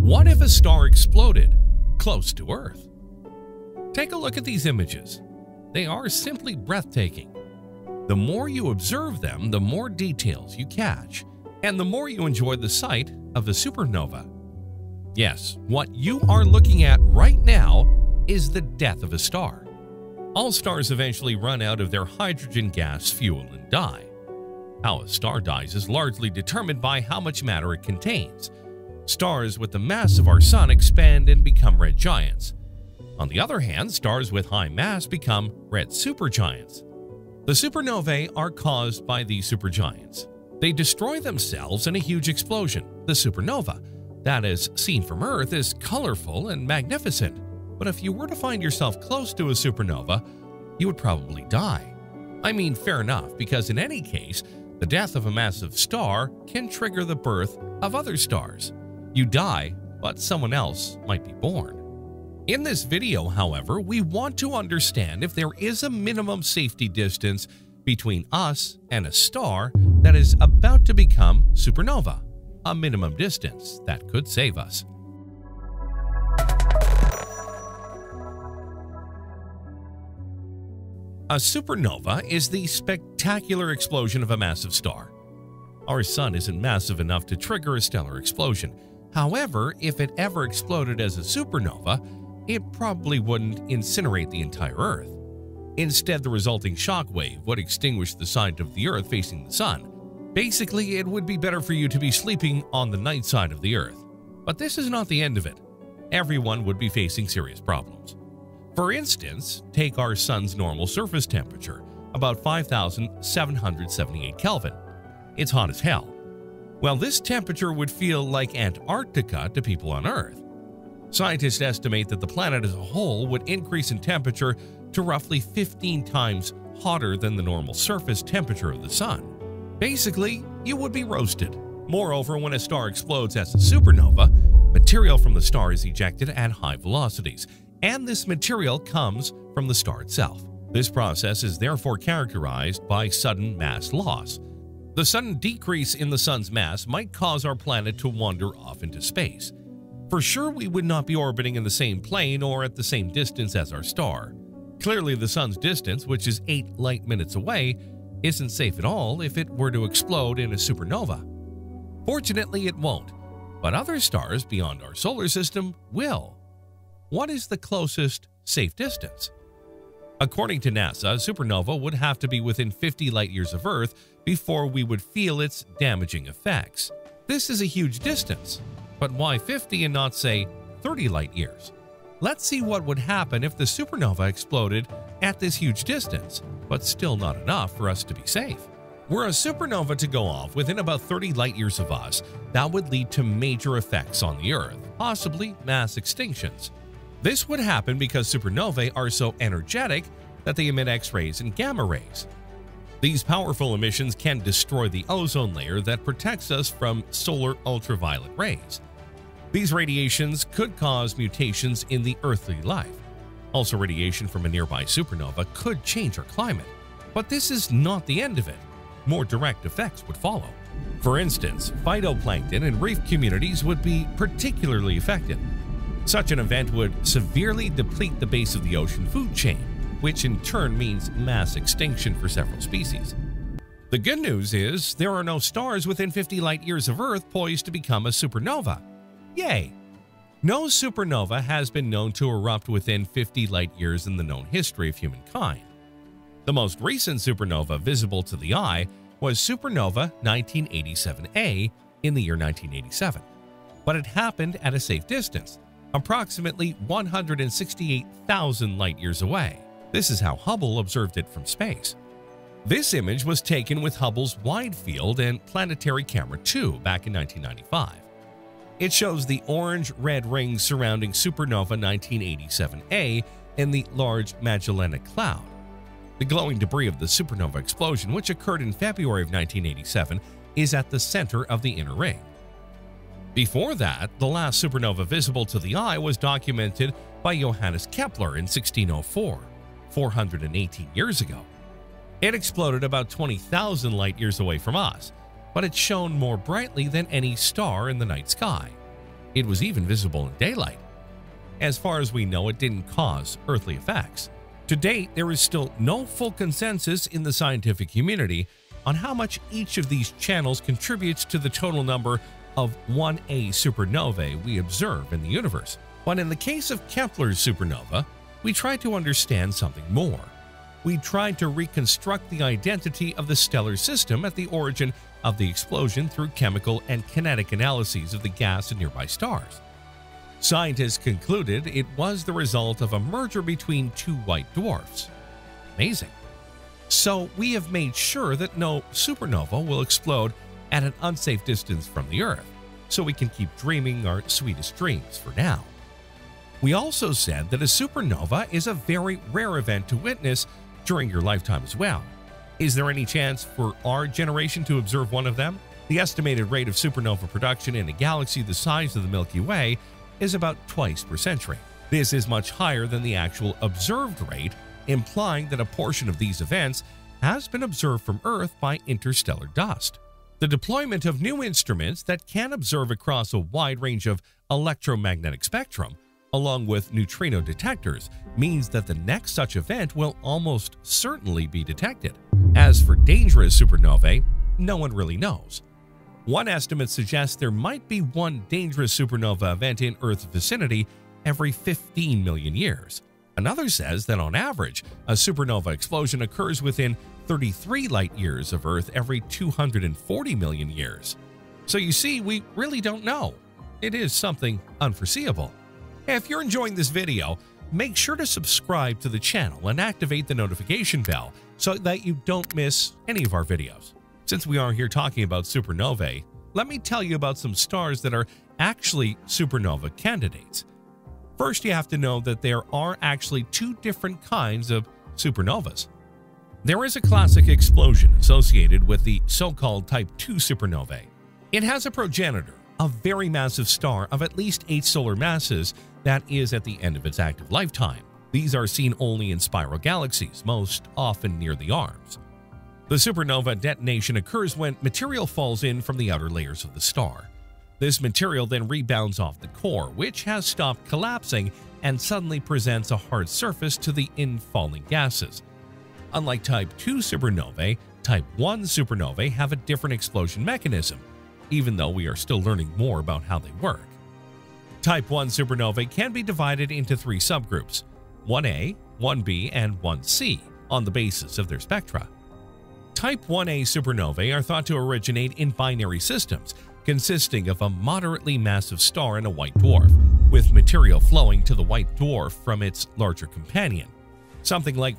What if a star exploded close to Earth? Take a look at these images. They are simply breathtaking. The more you observe them, the more details you catch, and the more you enjoy the sight of a supernova. Yes, what you are looking at right now is the death of a star. All stars eventually run out of their hydrogen gas, fuel, and die. How a star dies is largely determined by how much matter it contains. Stars with the mass of our Sun expand and become red giants. On the other hand, stars with high mass become red supergiants. The supernovae are caused by these supergiants. They destroy themselves in a huge explosion, the supernova. That, as seen from Earth, is colorful and magnificent. But if you were to find yourself close to a supernova, you would probably die. I mean, fair enough, because in any case, the death of a massive star can trigger the birth of other stars. You die, but someone else might be born. In this video, however, we want to understand if there is a minimum safety distance between us and a star that is about to become supernova, a minimum distance that could save us. A supernova is the spectacular explosion of a massive star. Our Sun isn't massive enough to trigger a stellar explosion. However, if it ever exploded as a supernova, it probably wouldn't incinerate the entire Earth. Instead, the resulting shockwave would extinguish the side of the Earth facing the Sun. Basically, it would be better for you to be sleeping on the night side of the Earth. But this is not the end of it. Everyone would be facing serious problems. For instance, take our Sun's normal surface temperature, about 5,778 Kelvin. It's hot as hell. Well, this temperature would feel like Antarctica to people on Earth. Scientists estimate that the planet as a whole would increase in temperature to roughly 15 times hotter than the normal surface temperature of the Sun. Basically, you would be roasted. Moreover, when a star explodes as a supernova, material from the star is ejected at high velocities, and this material comes from the star itself. This process is therefore characterized by sudden mass loss. The sudden decrease in the Sun's mass might cause our planet to wander off into space. For sure, we would not be orbiting in the same plane or at the same distance as our star. Clearly, the Sun's distance, which is 8 light minutes away, isn't safe at all if it were to explode in a supernova. Fortunately, it won't, but other stars beyond our solar system will. What is the closest safe distance? According to NASA, a supernova would have to be within 50 light-years of Earth before we would feel its damaging effects. This is a huge distance, but why 50 and not, say, 30 light-years? Let's see what would happen if the supernova exploded at this huge distance, but still not enough for us to be safe. Were a supernova to go off within about 30 light-years of us, that would lead to major effects on the Earth, possibly mass extinctions. This would happen because supernovae are so energetic that they emit X-rays and gamma rays. These powerful emissions can destroy the ozone layer that protects us from solar ultraviolet rays. These radiations could cause mutations in the earthly life. Also, radiation from a nearby supernova could change our climate. But this is not the end of it. More direct effects would follow. For instance, phytoplankton and reef communities would be particularly affected. Such an event would severely deplete the base of the ocean food chain, which in turn means mass extinction for several species. The good news is there are no stars within 50 light-years of Earth poised to become a supernova. Yay! No supernova has been known to erupt within 50 light-years in the known history of humankind. The most recent supernova visible to the eye was supernova 1987A in the year 1987, but it happened at a safe distance, approximately 168,000 light-years away. This is how Hubble observed it from space. This image was taken with Hubble's Wide Field and Planetary Camera 2 back in 1995. It shows the orange-red rings surrounding supernova 1987A in the Large Magellanic Cloud. The glowing debris of the supernova explosion, which occurred in February of 1987, is at the center of the inner ring. Before that, the last supernova visible to the eye was documented by Johannes Kepler in 1604, 418 years ago. It exploded about 20,000 light-years away from us, but it shone more brightly than any star in the night sky. It was even visible in daylight. As far as we know, it didn't cause earthly effects. To date, there is still no full consensus in the scientific community on how much each of these channels contributes to the total number of 1A supernovae we observe in the universe. But in the case of Kepler's supernova, we tried to understand something more. We tried to reconstruct the identity of the stellar system at the origin of the explosion through chemical and kinetic analyses of the gas in nearby stars. Scientists concluded it was the result of a merger between two white dwarfs. Amazing. So we have made sure that no supernova will explode at an unsafe distance from the Earth, so we can keep dreaming our sweetest dreams for now. We also said that a supernova is a very rare event to witness during your lifetime as well. Is there any chance for our generation to observe one of them? The estimated rate of supernova production in a galaxy the size of the Milky Way is about twice per century. This is much higher than the actual observed rate, implying that a portion of these events has been observed from Earth by interstellar dust. The deployment of new instruments that can observe across a wide range of electromagnetic spectrum, along with neutrino detectors, means that the next such event will almost certainly be detected. As for dangerous supernovae, no one really knows. One estimate suggests there might be one dangerous supernova event in Earth's vicinity every 15 million years. Another says that on average, a supernova explosion occurs within 33 light years of Earth every 240 million years. So you see, we really don't know. It is something unforeseeable. If you're enjoying this video, make sure to subscribe to the channel and activate the notification bell so that you don't miss any of our videos. Since we are here talking about supernovae, let me tell you about some stars that are actually supernova candidates. First, you have to know that there are actually two different kinds of supernovas. There is a classic explosion associated with the so-called Type II supernovae. It has a progenitor, a very massive star of at least 8 solar masses that is at the end of its active lifetime. These are seen only in spiral galaxies, most often near the arms. The supernova detonation occurs when material falls in from the outer layers of the star. This material then rebounds off the core, which has stopped collapsing and suddenly presents a hard surface to the infalling gases. Unlike Type II supernovae, Type I supernovae have a different explosion mechanism, even though we are still learning more about how they work. Type I supernovae can be divided into 3 subgroups, 1A, 1B, and 1C, on the basis of their spectra. Type 1A supernovae are thought to originate in binary systems, consisting of a moderately massive star and a white dwarf, with material flowing to the white dwarf from its larger companion. Something like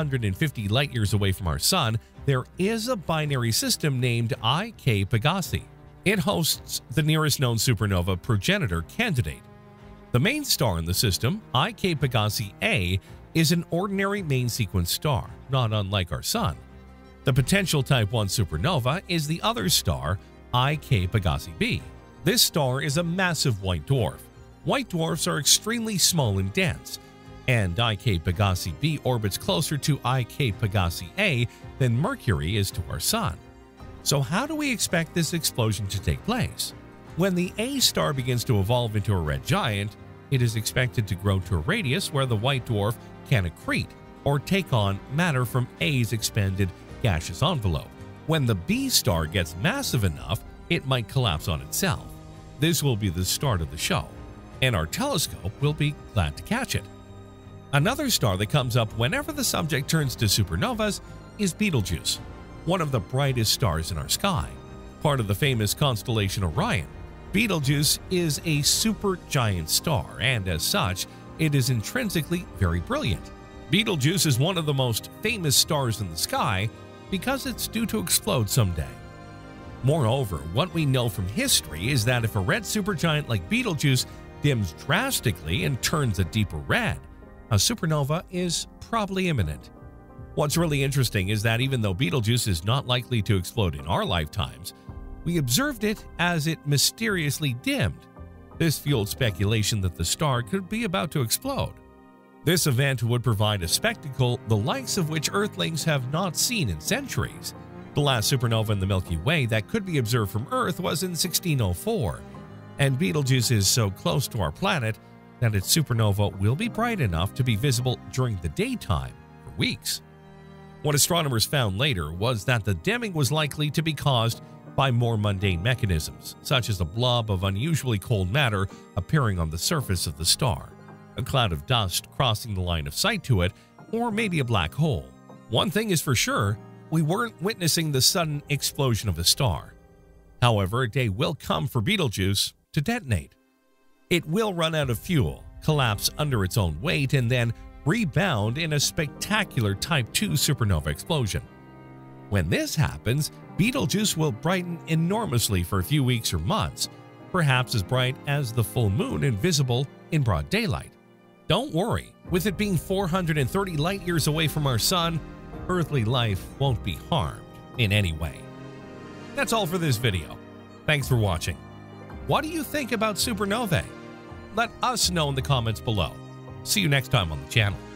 150 light-years away from our Sun, there is a binary system named IK Pegasi. It hosts the nearest known supernova progenitor candidate. The main star in the system, IK Pegasi A, is an ordinary main sequence star, not unlike our Sun. The potential Type I supernova is the other star, IK Pegasi B. This star is a massive white dwarf. White dwarfs are extremely small and dense, and IK Pegasi B orbits closer to IK Pegasi A than Mercury is to our Sun. So how do we expect this explosion to take place? When the A star begins to evolve into a red giant, it is expected to grow to a radius where the white dwarf can accrete or take on matter from A's expanded gaseous envelope. When the B star gets massive enough, it might collapse on itself. This will be the start of the show, and our telescope will be glad to catch it. Another star that comes up whenever the subject turns to supernovas is Betelgeuse, one of the brightest stars in our sky, part of the famous constellation Orion. Betelgeuse is a supergiant star, and as such, it is intrinsically very brilliant. Betelgeuse is one of the most famous stars in the sky because it's due to explode someday. Moreover, what we know from history is that if a red supergiant like Betelgeuse dims drastically and turns a deeper red, a supernova is probably imminent. What's really interesting is that even though Betelgeuse is not likely to explode in our lifetimes, we observed it as it mysteriously dimmed. This fueled speculation that the star could be about to explode. This event would provide a spectacle the likes of which Earthlings have not seen in centuries. The last supernova in the Milky Way that could be observed from Earth was in 1604, and Betelgeuse is so close to our planet that its supernova will be bright enough to be visible during the daytime for weeks. What astronomers found later was that the dimming was likely to be caused by more mundane mechanisms, such as a blob of unusually cold matter appearing on the surface of the star, a cloud of dust crossing the line of sight to it, or maybe a black hole. One thing is for sure, we weren't witnessing the sudden explosion of a star. However, a day will come for Betelgeuse to detonate. It will run out of fuel, collapse under its own weight, and then rebound in a spectacular Type II supernova explosion. When this happens, Betelgeuse will brighten enormously for a few weeks or months, perhaps as bright as the full moon and visible in broad daylight. Don't worry, with it being 430 light-years away from our sun, earthly life won't be harmed in any way. That's all for this video. Thanks for watching. What do you think about supernovae? Let us know in the comments below. See you next time on the channel.